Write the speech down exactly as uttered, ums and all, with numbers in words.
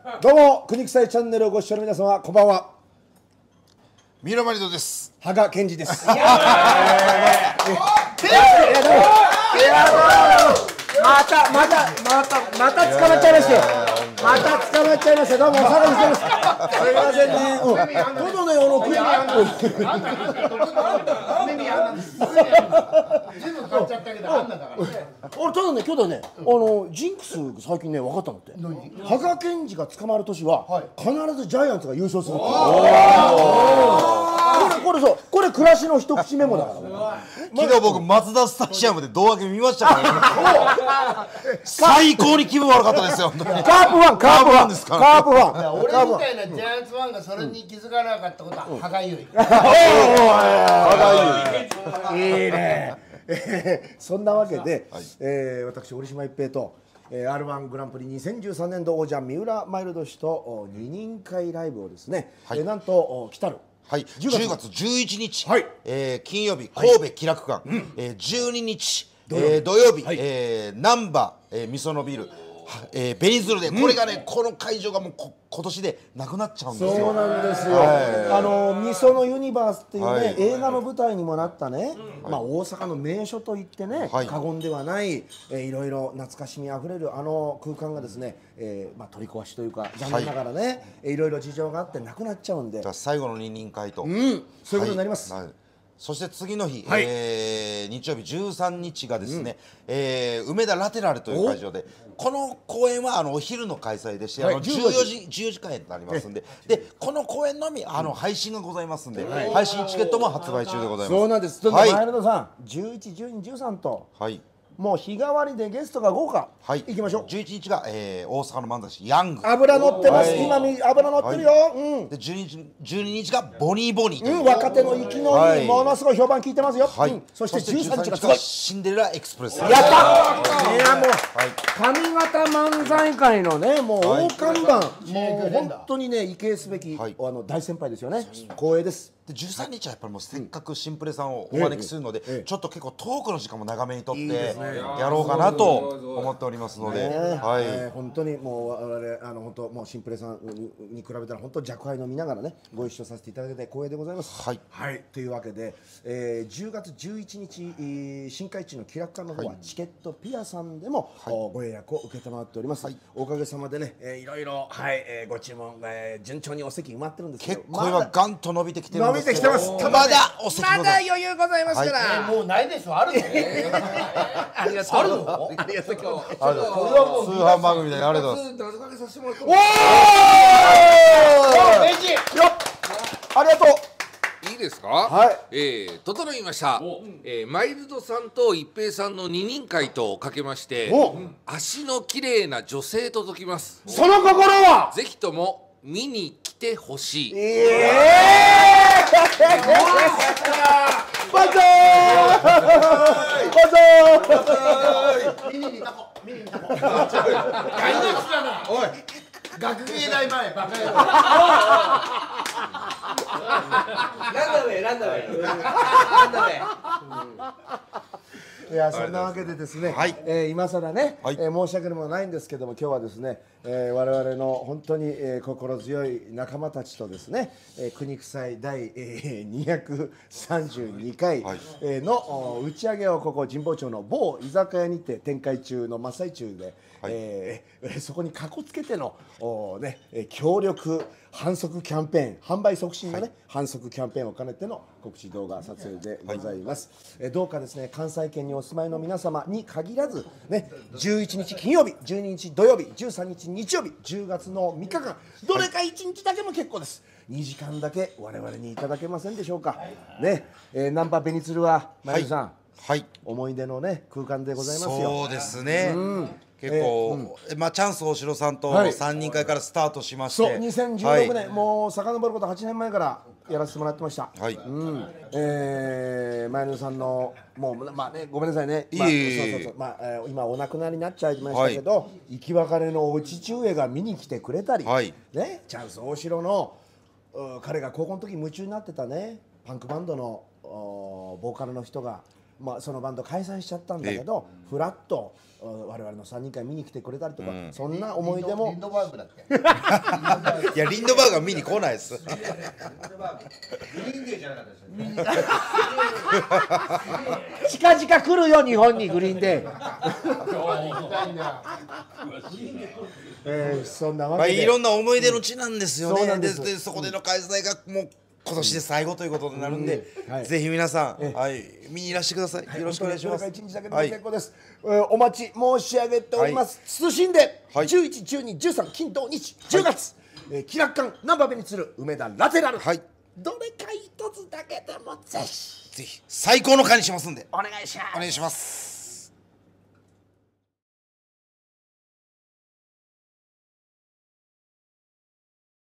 どうも国臭いチャンネルをご視聴の皆様こんばんは。 三浦マリドです。 羽賀健二です。またまたまたまた捕まっちゃいまして、また捕まっちゃいました。どうもお騒がせしてます。すみませんね。うん。ちょっとねあのクイズ全部買っちゃったけどあんなんだからね。 俺ただね今日だねあのジンクス最近ね分かったのって。羽賀健二が捕まる年は必ずジャイアンツが優勝するって。これこれそうこれ暮らしの一口メモだから。 昨日僕マツダスタジアムで胴上げ見ましたからね。最高に気分悪かったですよ。 カープファンカープファンですか。カープファン。 俺みたいなジャイアンツファンがそれに気づかなかったことは歯がゆい。 いいね。そんなわけで、えー、私折島一平と、えー、アールワン グランプリにせんじゅうさんねん度王者三浦マイルド氏と二人会ライブをですね、はい、えー、なんと来たるはい、じゅうがつじゅういちにち、はい、えー、金曜日神戸気楽館、はい、えー、じゅうににち土曜日、えー、土曜日、はい、えー、難波、えー、みそのビル、えー、ベニズルで、これがね、この会場がもうこ今年でなくなっちゃうんですよ。 そうなんですよ。はい、あのみそのユニバースっていうね、はい、映画の舞台にもなったね、はい、まあ大阪の名所といってね、はい、過言ではない、えー、いろいろ懐かしみあふれるあの空間がですね、えー、まあ取り壊しというか残念ながらね、はい、いろいろ事情があってなくなっちゃうんで。 じゃあ最後の二人会と、 うん、そういうことになります。 はいはい、そして次の日、はい、えー、日曜日じゅうさんにちがですね、うん、えー、梅田ラテラルという会場で、この公演はあのお昼の開催でして、はい、あのじゅうよじ、じゅうよじ開演となりますんで、でこの公演のみあの配信がございますんで、はい、配信チケットも発売中でございます。 そうなんです。はい、マイルドさん、じゅういち、じゅうに、じゅうさんと、はい、もう日替わりでゲストが豪華、はい、行きましょう。 じゅういちにちが、えー、大阪の漫才師ヤング、 油乗ってます、はい、今油乗ってるよ、はい、うん、 でじゅうにち、じゅうににちがボニーボニーという、 うん、若手の生きのいい、はい、ものすごい評判聞いてますよ、はい、うん、そしてじゅうさんにちがすごいシンデレラエクスプレス、 やった、いやもう、はい、上方漫才界のねもう大看板、はい、もう本当にね畏敬すべき、はい、あの大先輩ですよね。光栄です。 でじゅうさんにちはやっぱりもうせっかくシンプレさんをお招きするので、うん、ちょっと結構トークの時間も長めにとってやろうかなと思っておりますので、はい、えー、本当にもう我々あの本当もうシンプレさんに比べたら本当若輩の見ながらねご一緒させていただけて光栄でございます。はい、はい、というわけで、えー、じゅうがつじゅういちにち、えー、新海地の気楽館の方は、はい、チケットピアさんでも、はい、ご予約を受けたまっております。はい、おかげさまでね、えー、いろいろ、はい、えー、ご注文、えー、順調にお席埋まってるんですけど、 結構今ガンと伸びてきてるんですけど、 伸びてきてます。 まだお席まだ余裕ございますから、 はい、もうないでしょ。あるのありがとう。あるのありがとう。 あるの通販番組でありがとうございます。 謎かけさせてもらっておおメジよっありがとう。 いいですか。 はい、 えー、整いました、えー、マイルドさんと一平さんの二人会とかけまして、足の綺麗な女性と解きます。 その心はぜひとも見に来てほしい。 えーバザーバザーミニにタコミニにタコ大丈夫だな。おい学芸大前バカ野郎ランダウェイランダウェイランダウェイいやそんなわけでですね、はい、えー、今更ね、はい、えー、申し訳もないんですけども今日はですね、えー、我々の本当に、えー、心強い仲間たちとですね、えー、国臭い第、えー、にひゃくさんじゅうにかい、はい、えー、の打ち上げをここ神保町の某居酒屋にて展開中の真っ最中で、はい、えー、そこにかこつけてのお、ね、協力販促キャンペーン販売促進のね、はい、販促キャンペーンを兼ねての告知動画撮影でございます。はい、えどうかですね関西圏にお住まいの皆様に限らずねじゅういちにち金曜日じゅうににち土曜日じゅうさんにち日曜日じゅうがつのみっかかんどれかいちにちだけも結構です。にじかんだけ我々にいただけませんでしょうか。ね、えー、ナンパベニツルは前田さん、はいはい、思い出のね空間でございますよ。 そうですね。うん、結構、えーうん、まあチャンス大城さんとさんにん会からスタートしまして、 そうにせんじゅうろくねん、はい、もう遡ることはちねんまえからやらせてもらってました。はい。うん。えー、前野さんのもうまあねごめんなさいね。まあ、いいそうそうそうまあ、えー、今お亡くなりになっちゃいましたけど、はい、生き別れのお父上が見に来てくれたり、はい、ねチャンス大城の彼が高校の時夢中になってたねパンクバンドのボーカルの人がまあ、そのバンド解散しちゃったんだけどフラッと我々のさんにん会見に来てくれたりとか、うん、そんな思い出もリンドバーグだっけいやリンドバーグは見に来ないですリンデーじゃなかったです近々来るよ日本にグリーンデーえー、そんなわけで、 まあ、いろんな思い出の地なんですよね、うん、そうなんです。 ででそこでの開催がもう今年で最後ということになるんで、うんはい、ぜひ皆さん、はい、見にいらしてください、はい、よろしくお願いします。 いちにちだけでも結構です、はい、お待ち申し上げております、はい、謹んで、はい、じゅういち、じゅうに、じゅうさん金土日じゅうがつ、はいえー、気楽館難波ベニツル梅田ラテラル、はい、どれか一つだけでもぜひぜひ最高の会にしますんでお願いします。 お願いします。